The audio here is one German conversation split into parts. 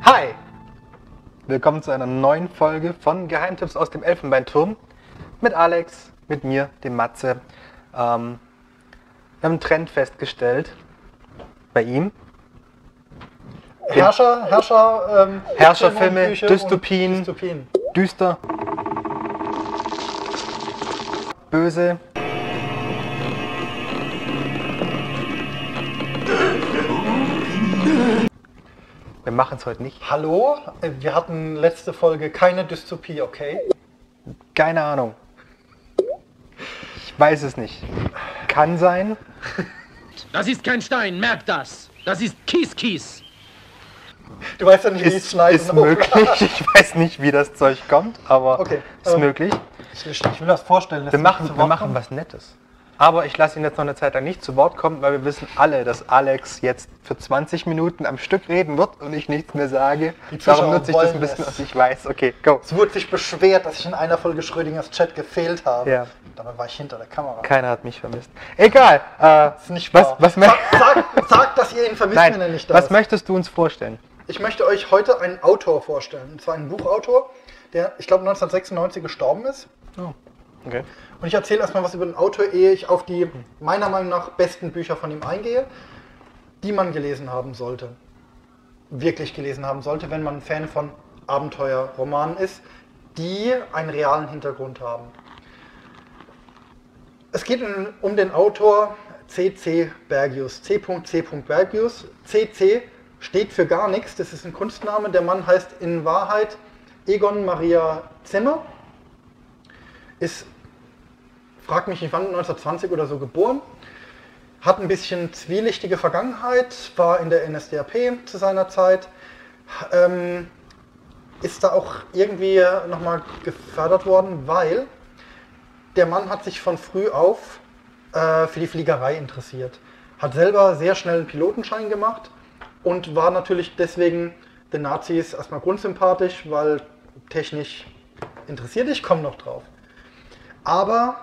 Hi! Willkommen zu einer neuen Folge von Geheimtipps aus dem Elfenbeinturm mit Alex, mit mir, dem Matze. Wir haben einen Trend festgestellt bei ihm. Herrscherfilme, Dystopien, düster, böse. Wir machen es heute nicht. Hallo, wir hatten letzte Folge keine Dystopie, okay? Keine Ahnung. Ich weiß es nicht. Kann sein. Das ist kein Stein, merk das. Das ist Kies. Du weißt ja nicht, wie es schneit. Ist möglich. Ich weiß nicht, wie das Zeug kommt, aber okay, ist möglich. Ich will das vorstellen. Wir machen was Nettes. Aber ich lasse ihn jetzt noch eine Zeit lang nicht zu Wort kommen, weil wir wissen alle, dass Alex jetzt für 20 Minuten am Stück reden wird und ich nichts mehr sage. Darum nutze ich das ein bisschen, was ich weiß. Okay, go. Es wurde sich beschwert, dass ich in einer Folge Schrödingers Chat gefehlt habe. Ja. Dabei war ich hinter der Kamera. Keiner hat mich vermisst. Egal. Das ist nicht wahr. Sag, dass ihr ihn vermisst, Nein, wenn er nicht da ist. Was möchtest du uns vorstellen? Ich möchte euch heute einen Autor vorstellen. Und zwar einen Buchautor, der, ich glaube, 1996 gestorben ist. Oh, okay. Und ich erzähle erstmal was über den Autor, ehe ich auf die meiner Meinung nach besten Bücher von ihm eingehe, die man gelesen haben sollte. Wirklich gelesen haben sollte, wenn man ein Fan von Abenteuerromanen ist, die einen realen Hintergrund haben. Es geht um den Autor C.C. Bergius. C.C. Bergius. C.C. steht für gar nichts, das ist ein Kunstname. Der Mann heißt in Wahrheit Egon Maria Zimmer. Ist, frag mich nicht wann, 1920 oder so geboren. Hat ein bisschen zwielichtige Vergangenheit, war in der NSDAP zu seiner Zeit. Ist da auch irgendwie nochmal gefördert worden, weil der Mann hat sich von früh auf für die Fliegerei interessiert. Hat selber sehr schnell einen Pilotenschein gemacht und war natürlich deswegen den Nazis erstmal grundsympathisch, weil technisch interessiert, ich komme noch drauf. Aber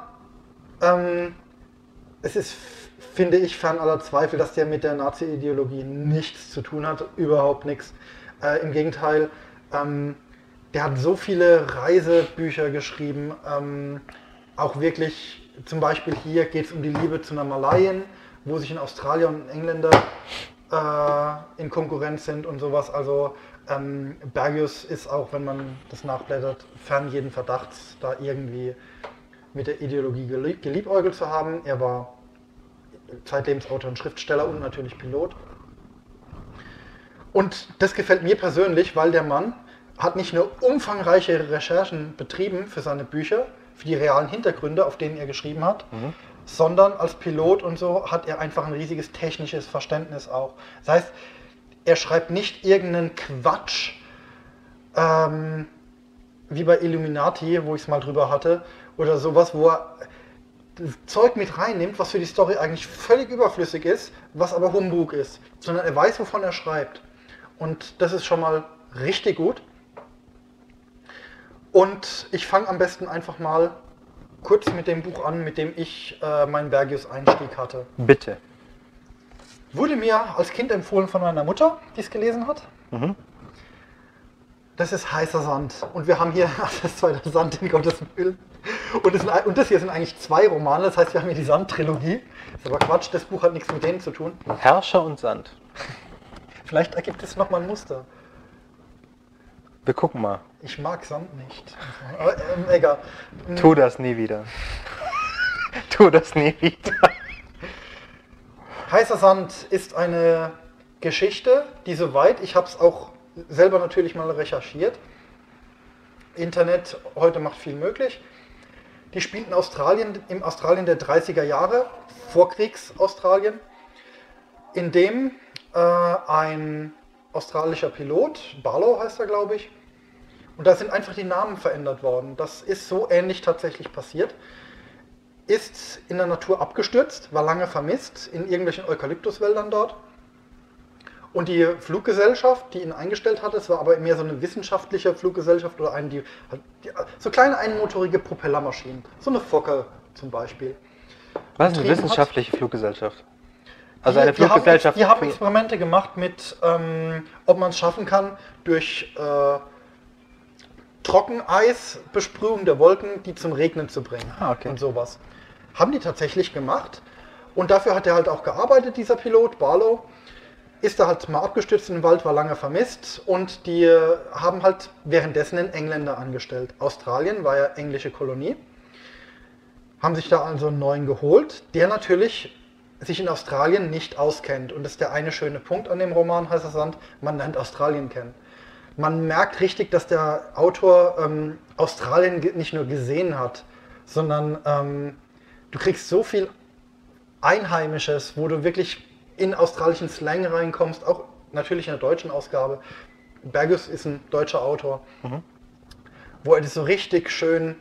es ist, finde ich, fern aller Zweifel, dass der mit der Nazi-Ideologie nichts zu tun hat, überhaupt nichts. Im Gegenteil, der hat so viele Reisebücher geschrieben, auch wirklich, zum Beispiel hier geht es um die Liebe zu einer Malaien, wo sich ein Australier und ein Engländer in Konkurrenz sind und sowas. Also Bergius ist auch, wenn man das nachblättert, fern jeden Verdachts, da irgendwie mit der Ideologie geliebäugelt zu haben. Er war zeitlebens Autor und Schriftsteller und natürlich Pilot. Und das gefällt mir persönlich, weil der Mann hat nicht nur umfangreiche Recherchen betrieben für seine Bücher, für die realen Hintergründe, auf denen er geschrieben hat, sondern als Pilot und so hat er einfach ein riesiges technisches Verständnis auch. Das heißt, er schreibt nicht irgendeinen Quatsch, wie bei Illuminati, wo ich es mal drüber hatte, oder sowas, wo er das Zeug mit reinnimmt, was für die Story eigentlich völlig überflüssig ist, was aber Humbug ist, sondern er weiß, wovon er schreibt. Und das ist schon mal richtig gut. Und ich fange am besten einfach mal kurz mit dem Buch an, mit dem ich meinen Bergius-Einstieg hatte. Bitte. Wurde mir als Kind empfohlen von meiner Mutter, die es gelesen hat. Das ist Heißer Sand. Und wir haben hier das zweite Sand in Gottes Willen. Und das hier sind eigentlich zwei Romane, das heißt, wir haben hier die Sand-Trilogie. Ist aber Quatsch, das Buch hat nichts mit denen zu tun. Herrscher und Sand. Vielleicht ergibt es nochmal ein Muster. Wir gucken mal. Ich mag Sand nicht. Aber egal. Tu das nie wieder. Tu das nie wieder. Heißer Sand ist eine Geschichte, die soweit, ich habe es auch selber natürlich mal recherchiert. Internet heute macht viel möglich. Die spielt in Australien, im Australien der 30er Jahre, Vorkriegs-Australien, in dem ein australischer Pilot, Barlow heißt er, glaube ich, und da sind einfach die Namen verändert worden. Das ist so ähnlich tatsächlich passiert. Ist in der Natur abgestürzt, war lange vermisst, in irgendwelchen Eukalyptuswäldern dort. Und die Fluggesellschaft, die ihn eingestellt hatte, es war aber mehr so eine wissenschaftliche Fluggesellschaft oder eine, die so kleine einmotorige Propellermaschinen, so eine Fokker zum Beispiel. Was ist eine wissenschaftliche Fluggesellschaft? Also eine Fluggesellschaft. Die haben Experimente gemacht mit, ob man es schaffen kann, durch Trockeneisbesprühung der Wolken, die zum Regnen zu bringen. Okay. Und sowas. Haben die tatsächlich gemacht. Und dafür hat er halt auch gearbeitet, dieser Pilot, Barlow. Ist da halt mal abgestürzt in den Wald, war lange vermisst. Und die haben halt währenddessen einen Engländer angestellt. Australien war ja englische Kolonie. Haben sich da also einen neuen geholt, der natürlich sich in Australien nicht auskennt. Und das ist der eine schöne Punkt an dem Roman Heißer Sand, man lernt Australien kennen. Man merkt richtig, dass der Autor Australien nicht nur gesehen hat, sondern du kriegst so viel Einheimisches, wo du wirklich in australischen Slang reinkommst, auch natürlich in der deutschen Ausgabe. Bergius ist ein deutscher Autor, wo er das so richtig schön,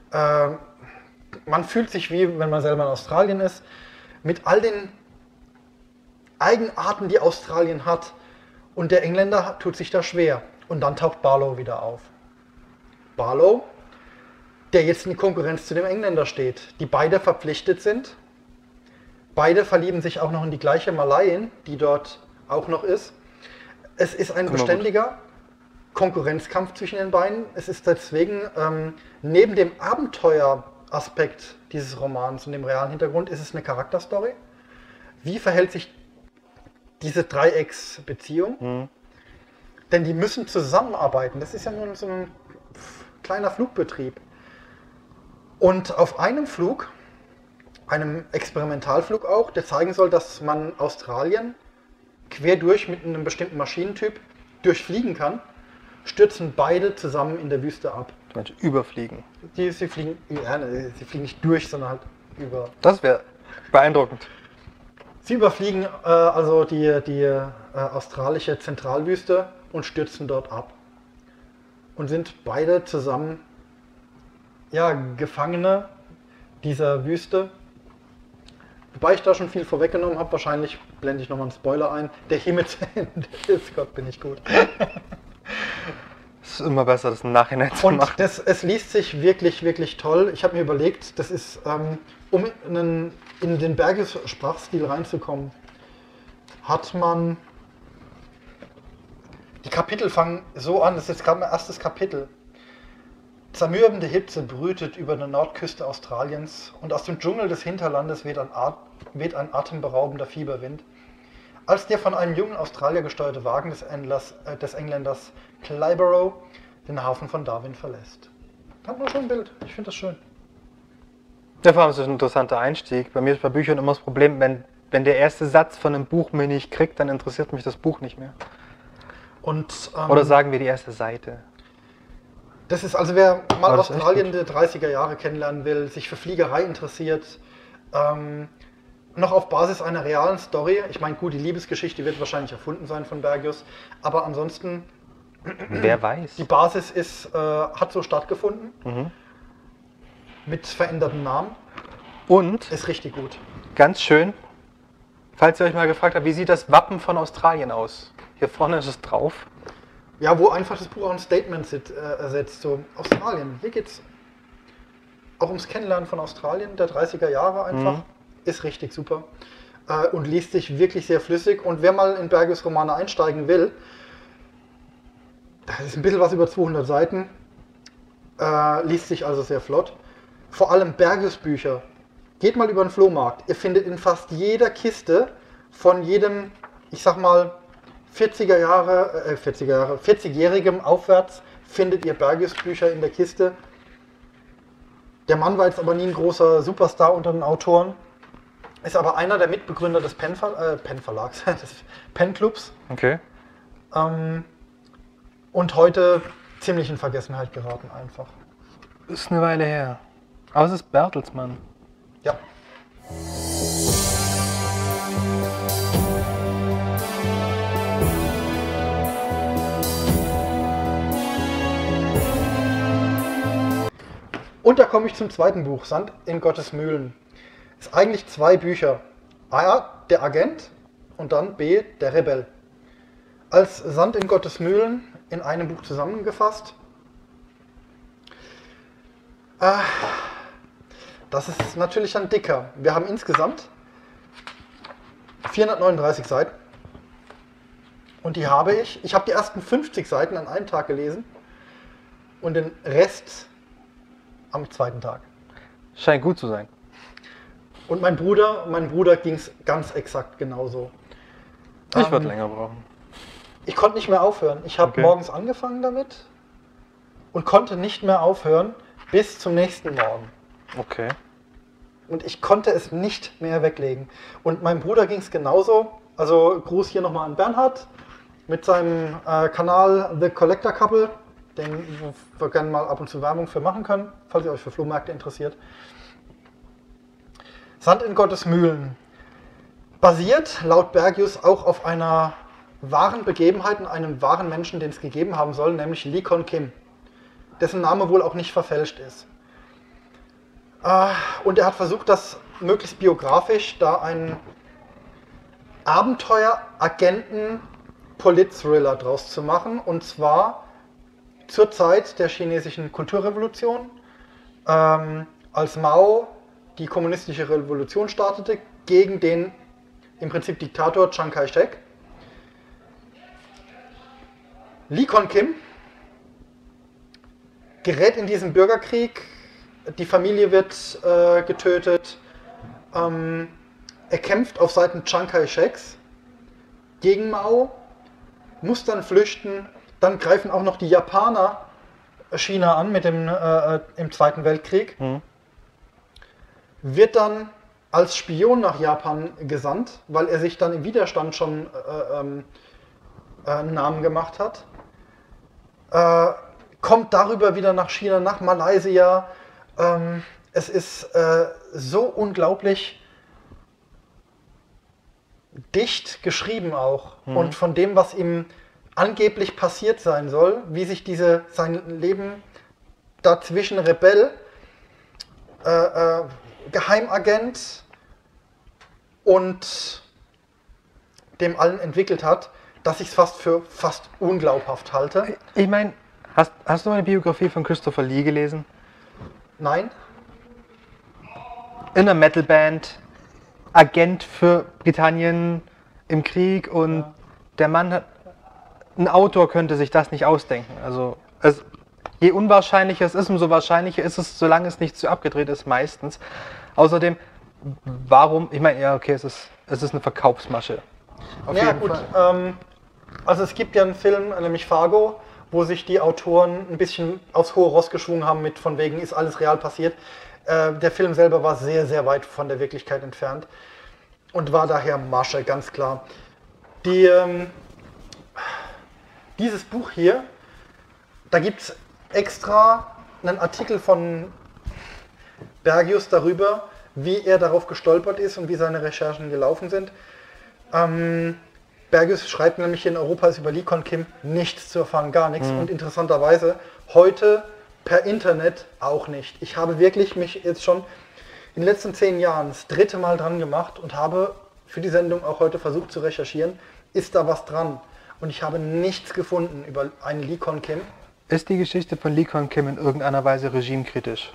man fühlt sich wie, wenn man selber in Australien ist, mit all den Eigenarten, die Australien hat. Und der Engländer tut sich da schwer. Und dann taucht Barlow wieder auf. Barlow, der jetzt in Konkurrenz zu dem Engländer steht, die beide verpflichtet sind. Beide verlieben sich auch noch in die gleiche Malayin, die dort auch noch ist. Es ist ein beständiger Konkurrenzkampf zwischen den beiden. Es ist deswegen, neben dem Abenteueraspekt dieses Romans und dem realen Hintergrund, ist es eine Charakterstory. Wie verhält sich diese Dreiecksbeziehung? Denn die müssen zusammenarbeiten. Das ist ja nur so ein kleiner Flugbetrieb. Und auf einem Flug, einem Experimentalflug auch, der zeigen soll, dass man Australien quer durch mit einem bestimmten Maschinentyp durchfliegen kann, stürzen beide zusammen in der Wüste ab. Du meinst überfliegen. Sie fliegen nicht durch, sondern halt über. Das wäre beeindruckend. Sie überfliegen also die australische Zentralwüste und stürzen dort ab. Und sind beide zusammen Gefangene dieser Wüste. Wobei ich da schon viel vorweggenommen habe, wahrscheinlich blende ich nochmal einen Spoiler ein. Der Himmel zu Ende ist, Gott, bin ich gut. Es ist immer besser, das im Nachhinein zu machen. Und es liest sich wirklich, wirklich toll. Ich habe mir überlegt, das ist, um in den Bergius-Sprachstil reinzukommen, hat man, die Kapitel fangen so an, das ist jetzt gerade mein erstes Kapitel. Zermürbende Hitze brütet über der Nordküste Australiens und aus dem Dschungel des Hinterlandes weht ein atemberaubender Fieberwind. Als der von einem jungen Australier gesteuerte Wagen des Engländers Clyburrow den Hafen von Darwin verlässt. Hat man schon ein Bild, ich finde das schön. Ja, vor allem ist das ein interessanter Einstieg. Bei mir ist bei Büchern immer das Problem, wenn der erste Satz von einem Buch mir nicht kriegt, dann interessiert mich das Buch nicht mehr. Und, oder sagen wir die erste Seite. Das ist also, wer mal das ist Australien der 30er Jahre kennenlernen will, sich für Fliegerei interessiert, noch auf Basis einer realen Story. Ich meine, gut, die Liebesgeschichte wird wahrscheinlich erfunden sein von Bergius, aber ansonsten, wer weiß. Die Basis hat so stattgefunden, mit veränderten Namen. Und ist richtig gut. Ganz schön, falls ihr euch mal gefragt habt, wie sieht das Wappen von Australien aus? Hier vorne ist es drauf. Ja, wo einfach das Buch auch ein Statement ersetzt. So, Australien, hier geht's auch ums Kennenlernen von Australien der 30er Jahre einfach. Ist richtig super. Und liest sich wirklich sehr flüssig. Und wer mal in Bergius Romane einsteigen will, das ist ein bisschen was über 200 Seiten, liest sich also sehr flott. Vor allem Bergius Bücher. Geht mal über den Flohmarkt. Ihr findet in fast jeder Kiste von jedem, ich sag mal, 40-Jährigem aufwärts findet ihr Bergius Bücher in der Kiste. Der Mann war jetzt aber nie ein großer Superstar unter den Autoren, ist aber einer der Mitbegründer des Penn-Verlags, des Penn-Clubs. Okay. Und heute ziemlich in Vergessenheit geraten einfach. Ist eine Weile her. Aber es ist Bertelsmann. Ja. Und da komme ich zum zweiten Buch, Sand in Gottes Mühlen. Ist eigentlich zwei Bücher. A, der Agent und dann B, der Rebell. Als Sand in Gottes Mühlen in einem Buch zusammengefasst. Das ist natürlich ein dicker. Wir haben insgesamt 439 Seiten. Und die habe ich. Ich habe die ersten 50 Seiten an einem Tag gelesen und den Rest am zweiten Tag. Scheint gut zu sein. Und mein Bruder ging es ganz exakt genauso. Ich würde länger brauchen. Ich konnte nicht mehr aufhören. Ich habe morgens angefangen damit und konnte nicht mehr aufhören bis zum nächsten Morgen. Okay. Und ich konnte es nicht mehr weglegen. Und meinem Bruder ging es genauso. Also Gruß hier nochmal an Bernhard mit seinem Kanal The Collector Couple, den wir gerne mal ab und zu Werbung für machen können, falls ihr euch für Flohmärkte interessiert. Sand in Gottes Mühlen basiert laut Bergius auch auf einer wahren Begebenheit und einem wahren Menschen, den es gegeben haben soll, nämlich Lee Kon Kim, dessen Name wohl auch nicht verfälscht ist. Und er hat versucht, das möglichst biografisch, da einen Abenteuer-Agenten-Polit-Thriller draus zu machen, und zwar zur Zeit der chinesischen Kulturrevolution, als Mao die kommunistische Revolution startete gegen den im Prinzip Diktator Chiang Kai-shek. Lee Kon Kim gerät in diesen Bürgerkrieg, die Familie wird getötet, er kämpft auf Seiten Chiang Kai-sheks gegen Mao, muss dann flüchten, dann greifen auch noch die Japaner China an mit im Zweiten Weltkrieg, wird dann als Spion nach Japan gesandt, weil er sich dann im Widerstand schon einen Namen gemacht hat. Kommt darüber wieder nach China, nach Malaysia. Es ist so unglaublich dicht geschrieben auch. Und von dem, was ihm angeblich passiert sein soll, wie sich sein Leben da zwischen Rebell, Geheimagent und dem allen entwickelt hat, dass ich es für fast unglaubhaft halte. Ich meine, hast du eine Biografie von Christopher Lee gelesen? Nein? In einer Metalband, Agent für Britannien im Krieg, und der Mann hat, ein Autor könnte sich das nicht ausdenken. Also je unwahrscheinlicher es ist, umso wahrscheinlicher ist es, solange es nicht zu abgedreht ist, meistens. Außerdem, warum, ich meine, ja okay, es ist eine Verkaufsmasche. Auf jeden Fall. Also es gibt ja einen Film, nämlich Fargo, wo sich die Autoren ein bisschen aufs hohe Ross geschwungen haben mit von wegen, ist alles real passiert. Der Film selber war sehr, sehr weit von der Wirklichkeit entfernt und war daher Masche, ganz klar. Dieses Buch hier, da gibt es extra einen Artikel von Bergius darüber, wie er darauf gestolpert ist und wie seine Recherchen gelaufen sind. Bergius schreibt nämlich, in Europa ist über Lee Kon Kim nichts zu erfahren, gar nichts. Und interessanterweise heute per Internet auch nicht. Ich habe wirklich mich jetzt schon in den letzten 10 Jahren das 3. Mal dran gemacht und habe für die Sendung auch heute versucht zu recherchieren, ist da was dran? Und ich habe nichts gefunden über einen Lee Kon Kim. Ist die Geschichte von Lee Kon Kim in irgendeiner Weise regimekritisch?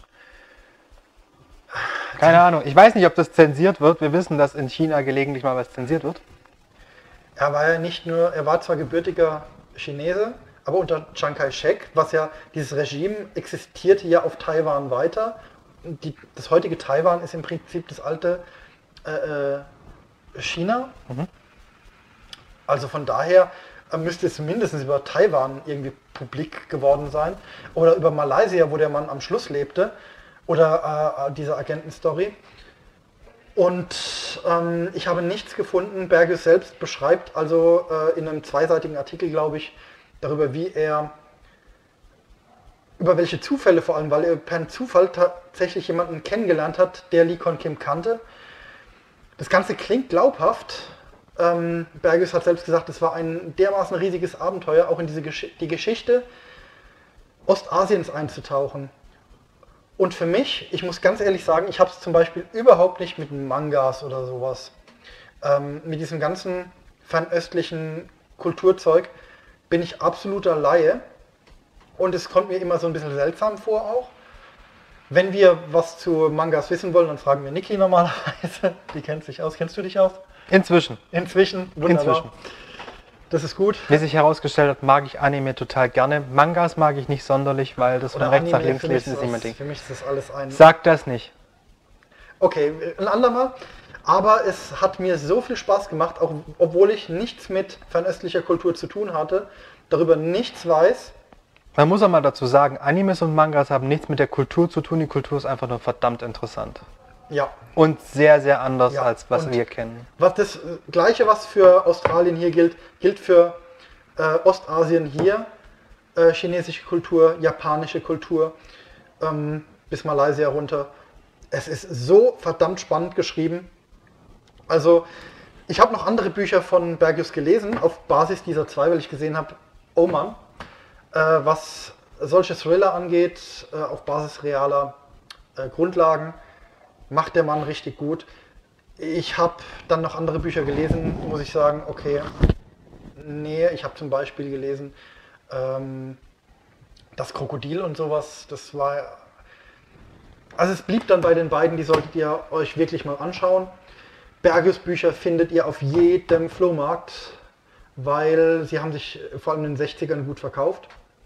Keine Ahnung. Ich weiß nicht, ob das zensiert wird. Wir wissen, dass in China gelegentlich mal was zensiert wird. Er war zwar gebürtiger Chinese, aber unter Chiang Kai-shek, dieses Regime existierte ja auf Taiwan weiter. Das heutige Taiwan ist im Prinzip das alte China. Also von daher müsste es mindestens über Taiwan irgendwie publik geworden sein. Oder über Malaysia, wo der Mann am Schluss lebte. Oder diese Agentenstory. Und ich habe nichts gefunden. Bergius selbst beschreibt also in einem 2-seitigen Artikel, glaube ich, darüber, über welche Zufälle vor allem, weil er per Zufall tatsächlich jemanden kennengelernt hat, der Lee Kon Kim kannte. Das Ganze klingt glaubhaft. Bergius hat selbst gesagt, es war ein dermaßen riesiges Abenteuer, auch in die Geschichte Ostasiens einzutauchen. Und für mich, ich muss ganz ehrlich sagen, ich habe es zum Beispiel überhaupt nicht mit Mangas oder sowas. Mit diesem ganzen fernöstlichen Kulturzeug bin ich absoluter Laie. Und es kommt mir immer so ein bisschen seltsam vor auch. Wenn wir was zu Mangas wissen wollen, dann fragen wir Niki normalerweise. Die kennt sich aus. Kennst du dich aus? Inzwischen. Inzwischen? Wunderbar. Das ist gut. Wie sich herausgestellt hat, mag ich Anime total gerne. Mangas mag ich nicht sonderlich, weil das von rechts nach links lesen ist nicht mein Ding. Für mich ist das alles ein... Sag das nicht. Okay, ein andermal. Aber es hat mir so viel Spaß gemacht, auch obwohl ich nichts mit fernöstlicher Kultur zu tun hatte, darüber nichts weiß. Man muss auch mal dazu sagen, Animes und Mangas haben nichts mit der Kultur zu tun. Die Kultur ist einfach nur verdammt interessant. Ja. Und sehr, sehr anders Ja, als was und wir kennen. Was das Gleiche, was für Australien hier gilt, gilt für Ostasien hier. Chinesische Kultur, japanische Kultur, bis Malaysia runter. Es ist so verdammt spannend geschrieben. Also, ich habe noch andere Bücher von Bergius gelesen, auf Basis dieser 2, weil ich gesehen habe, oh Mann, was solche Thriller angeht, auf Basis realer Grundlagen, macht der Mann richtig gut. Ich habe dann noch andere Bücher gelesen, muss ich sagen, okay, nee, ich habe zum Beispiel gelesen, das Krokodil und sowas, das war... Also es blieb dann bei den beiden, die solltet ihr euch wirklich mal anschauen. Bergius Bücher findet ihr auf jedem Flohmarkt, weil sie haben sich vor allem in den 60ern gut verkauft,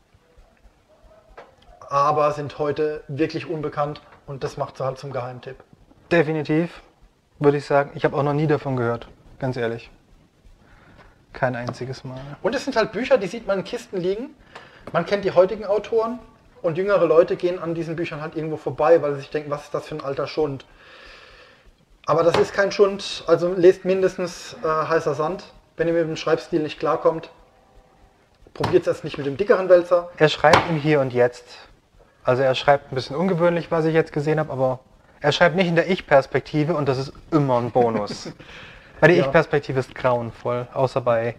aber sind heute wirklich unbekannt und das macht sie halt zum Geheimtipp. Definitiv, würde ich sagen. Ich habe auch noch nie davon gehört, ganz ehrlich. Kein einziges Mal. Und es sind halt Bücher, die sieht man in Kisten liegen. Man kennt die heutigen Autoren und jüngere Leute gehen an diesen Büchern halt irgendwo vorbei, weil sie sich denken, was ist das für ein alter Schund. Aber das ist kein Schund, also lest mindestens Heißer Sand. Wenn ihr mit dem Schreibstil nicht klarkommt, probiert es erst nicht mit dem dickeren Wälzer. Er schreibt im Hier und Jetzt. Also er schreibt ein bisschen ungewöhnlich, was ich jetzt gesehen habe, aber er schreibt nicht in der Ich-Perspektive und das ist immer ein Bonus. Weil die Ja. Ich-Perspektive ist grauenvoll, außer bei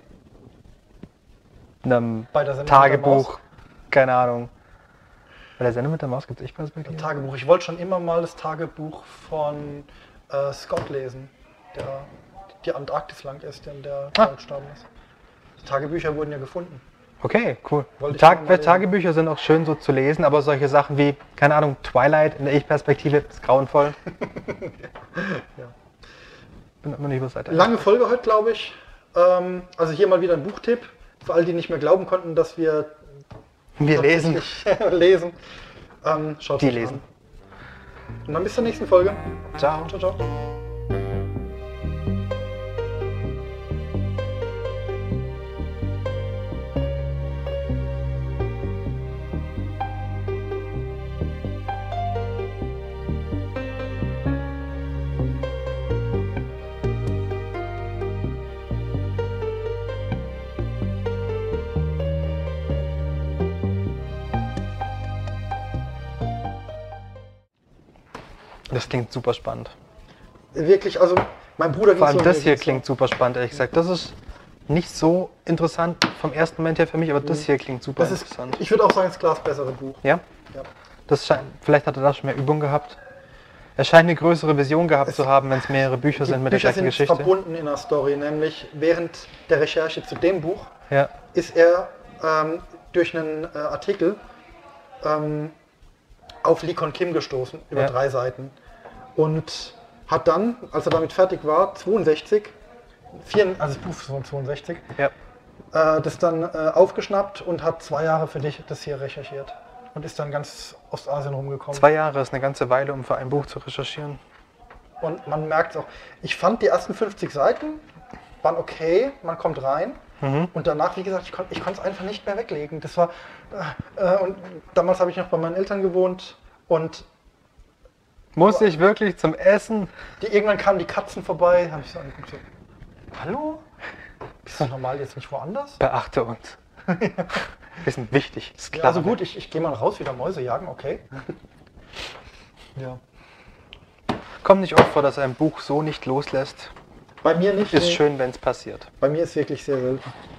einem Bei der Sendung mit der Tagebuch, Maus. keine Ahnung. Bei der Sendung mit der Maus gibt es Ich-Perspektive? Tagebuch. Ich wollte schon immer mal das Tagebuch von Scott lesen, der die Antarktis lang ist, der gestorben ist. Die Tagebücher wurden ja gefunden. Okay, cool. Wollte ich schon mal lesen. Tagebücher sind auch schön so zu lesen, aber solche Sachen wie, keine Ahnung, Twilight in der Ich-Perspektive ist grauenvoll. Ja. Bin immer nicht über Seite. Lange Folge heute, glaube ich. Also hier mal wieder ein Buchtipp. Für all die nicht mehr glauben konnten, dass wir Wir lesen. tatsächlich lesen. Schaut Die euch lesen. an. Und dann bis zur nächsten Folge. Ciao. Ciao, ciao. Das klingt super spannend. Wirklich, also mein Bruder Vor allem so, das mir hier geht's so. klingt super spannend, ehrlich gesagt. Das ist nicht so interessant vom ersten Moment her für mich, aber das hier klingt super Das ist, interessant. ich würde auch sagen, das Glas bessere Buch. Ja? Ja. Das scheint, vielleicht hat er da schon mehr Übung gehabt. Er scheint eine größere Vision gehabt zu haben, wenn es mehrere Bücher sind mit der Bücher gleichen sind Geschichte. verbunden in der Story, nämlich während der Recherche zu dem Buch Ja. ist er durch einen Artikel auf Lee Kon Kim gestoßen, über Ja. 3 Seiten. Und hat dann, als er damit fertig war, 62, also das Buch ist von 62, Ja. das dann aufgeschnappt und hat 2 Jahre für dich das hier recherchiert. Und ist dann ganz Ostasien rumgekommen. 2 Jahre ist eine ganze Weile, um für ein Buch zu recherchieren. Und man merkt es auch. Ich fand die ersten 50 Seiten waren okay, man kommt rein. Und danach, wie gesagt, ich konnte es einfach nicht mehr weglegen. Das war, und damals habe ich noch bei meinen Eltern gewohnt und Muss ich wirklich zum Essen? irgendwann kamen die Katzen vorbei. Habe ich so angeguckt, so, hallo? Bist du normal jetzt nicht woanders? Beachte uns. Wir sind wichtig. Ist Ja, klar. also gut, ich gehe mal raus, wieder Mäuse jagen, okay. Ja. Kommt nicht oft vor, dass ein Buch so nicht loslässt. Bei mir nicht. Ist nee. schön, wenn es passiert. Bei mir ist wirklich sehr selten.